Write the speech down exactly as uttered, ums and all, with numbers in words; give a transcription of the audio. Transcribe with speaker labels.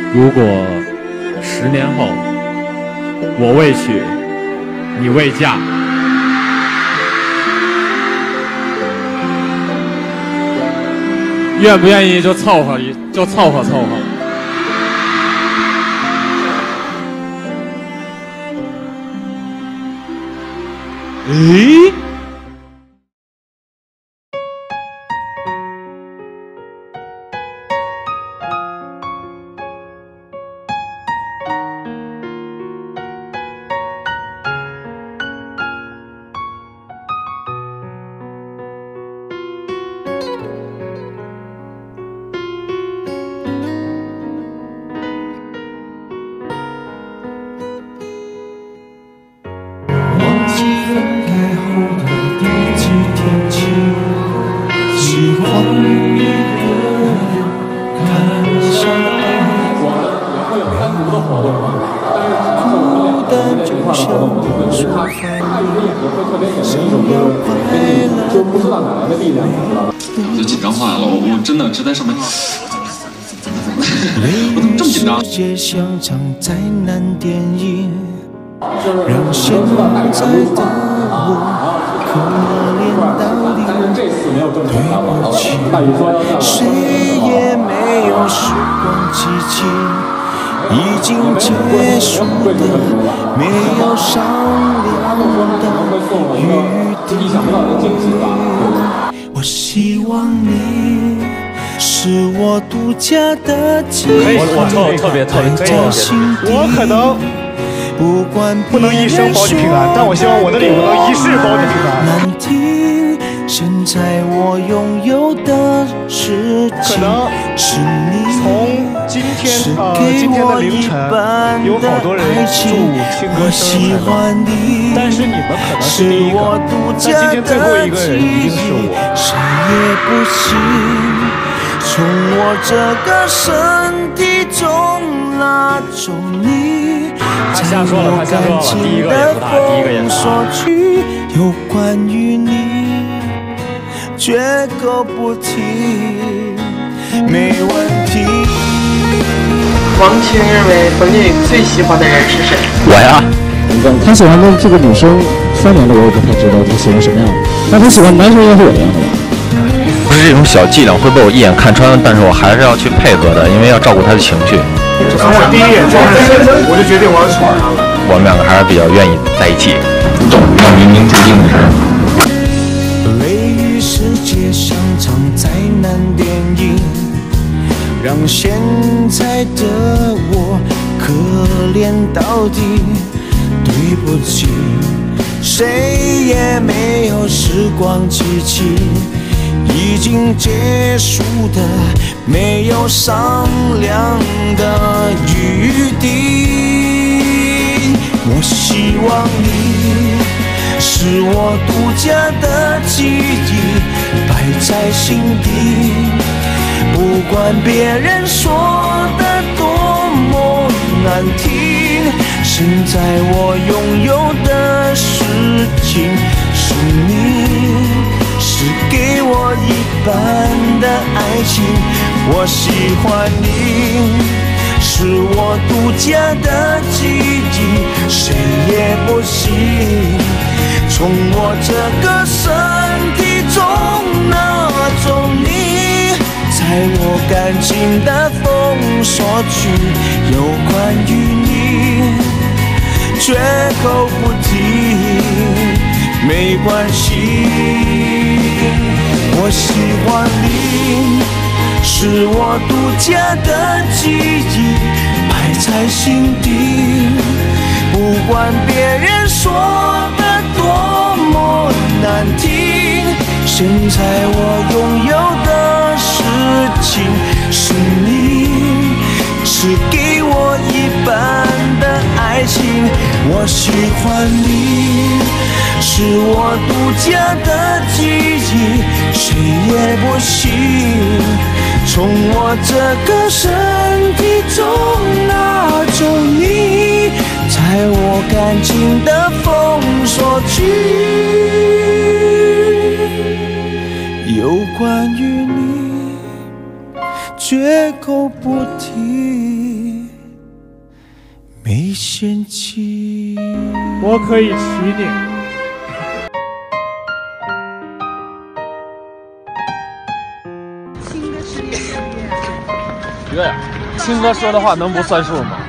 Speaker 1: 如果十年后我未娶，你未嫁，愿不愿意就凑合一就凑合凑合？诶？
Speaker 2: 我就紧张坏了，我我真的是在上面，我怎么这么紧张？让现在的我可怜到底，对不起，谁也没有时光机器，已经结束的没有商量的余地。我希望你是我独家的记忆，
Speaker 3: 我我特别特别特别
Speaker 2: 我可能不管
Speaker 3: 不能一生保你平安，但我希望我的礼物能一世保你平安。
Speaker 2: 难听，现在我拥有的事情，可能是你
Speaker 3: 从今天呃今天的凌晨，有好多人祝青哥生日快乐，但是你们可能是第一个，但今天最后一个人一定是我。
Speaker 2: 谁也不行，从我这个身体中拉走你。
Speaker 3: 他瞎说了，他瞎说了，第一个也不他，第一个也是他。
Speaker 2: 有关于你，绝口不提，没问题。
Speaker 4: 王晴认为冯靖宇最喜欢的人是谁？
Speaker 5: 我呀。
Speaker 6: 他喜欢的这个女生，三年了我也不太知道他喜欢什么样的。那他喜欢男生也是我这样的吧？
Speaker 5: 不是这种小伎俩会被我一眼看穿，但是我还是要去配合的，因为要照顾他的情绪。
Speaker 3: 从我第一眼见他，我就决定我要娶她了。
Speaker 5: 我们两个还是比较愿意在一起。
Speaker 2: 这种冥冥注定的事。雷雨世界像场灾难电影，让现在的我可怜到底。对不起，谁也没有时光机器，已经结束的没有商量的余地。我希望你是我独家的记忆，摆在心底，不管别人说的多么难听，现在我拥有的事情是你，是给我一半的爱情。我喜欢你，是我独家的记忆，谁也不行从我这个身体中拿走你，在我感情的封锁区，有关于你绝口不提，没关系。我喜欢你，是我独家的记忆，摆在心底，不管别人说的多么难听，现在我拥有的事情是你，是给我一半的爱情。我喜欢你，是我独家的记忆，谁也不行从我这个身体中拿走你，在我感情的封锁区，有关于你绝口不提。 没嫌弃。
Speaker 3: 我可以娶你。
Speaker 1: 对呀，亲哥说的话能不算数吗？